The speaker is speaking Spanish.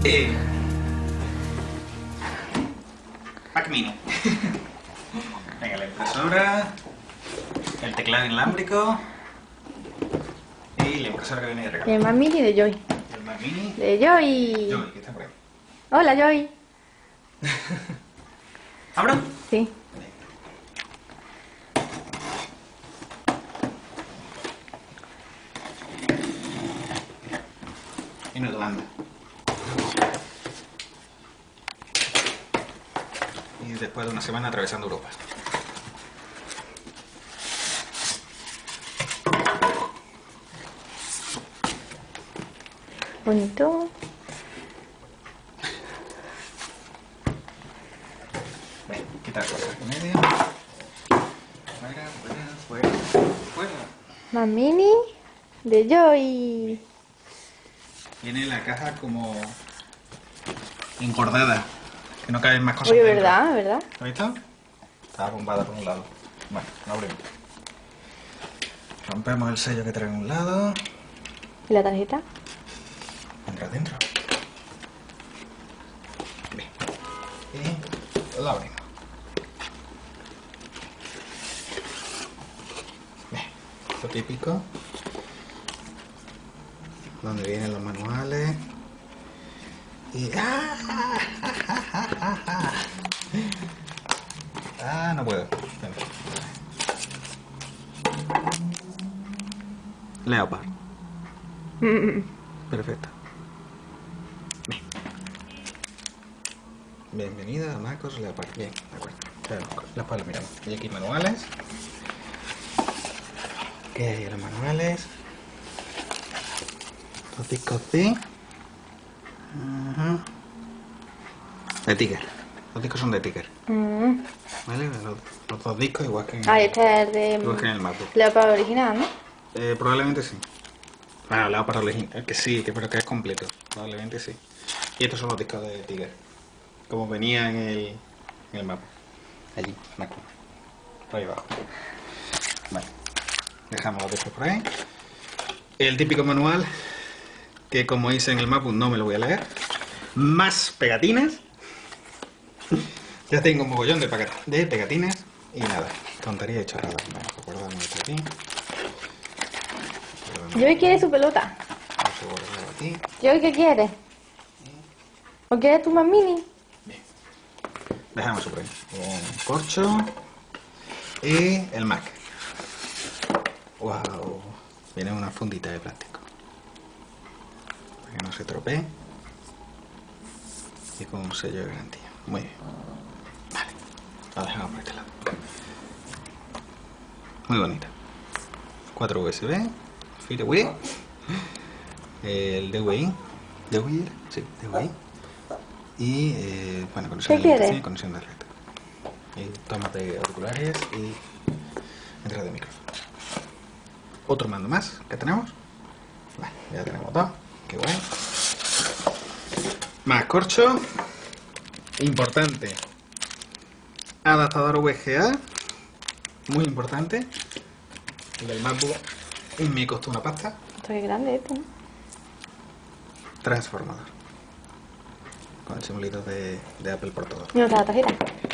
Mac Mini. Venga, la impresora, el teclado inalámbrico y la impresora que viene de regalo. El Mac Mini de Joy. El Mac Mini De Joy. Joy, que está por ahí. Hola, Joy. ¿Abro? Sí. En Irlanda. Y después de una semana atravesando Europa. Bonito. Ven, quitar cosas en medio. Fuera, fuera, fuera, fuera. Mac Mini de Joy. Viene la caja como encordada, que no caben más cosas. Oye, dentro. ¿verdad? ¿Verdad? ¿Has visto? Está bombada por un lado. Bueno, lo abrimos. Rompemos el sello que trae en un lado. ¿Y la tarjeta? Entra adentro. Bien. Y lo abrimos. Bien. Lo típico. Donde vienen los manuales. Y... no puedo. Venga. Leopard. Perfecto. Bien. Bienvenida a Macos Leopard. Bien, de acuerdo. Después lo miramos. Y aquí manuales. ¿Qué hay en los manuales? Los discos de... de Tiger. Los discos son de Tiger. ¿Vale? Los dos discos igual que en, Este es el igual que en de el MacBook. Leopard original, ¿no? Probablemente sí. Bueno, la para original, que sí, pero que es completo. Probablemente sí. Y estos son los discos de Tiger. Como venía en el MacBook. Allí, MacBook. Por ahí abajo. Vale. Dejamos los discos por ahí. El típico manual, que como hice en el MacBook no me lo voy a leer. Más pegatinas. Ya tengo un mogollón de pegatinas. Y nada, tontería y chorrada. Vamos a guardarlo esto aquí. Joy quiere su pelota. Vamos a guardarlo aquí. Joy, ¿qué quiere? ¿O quieres tu Mac Mini? Bien. Dejamos por ahí. Un corcho. Y el Mac. Wow. Viene una fundita de plástico. Para que no se tropee. Y con un sello de garantía. Muy bien. Vale. Lo dejamos por este lado. Muy bonita. 4 USB. FireWire. El DVI. ¿DVI? Sí, DVI. Y bueno, conexión de alimentación y conexión de red. Y tomas de auriculares y entrada de micrófono. Otro mando más que tenemos. Vale, ya tenemos dos. Qué guay. Más corcho. Importante. Adaptador VGA. Muy importante. El del MacBook me costó una pasta. Esto es grande este, ¿no? Transformador. Con el simbolito de Apple por todo. ¿Y otra tarjeta?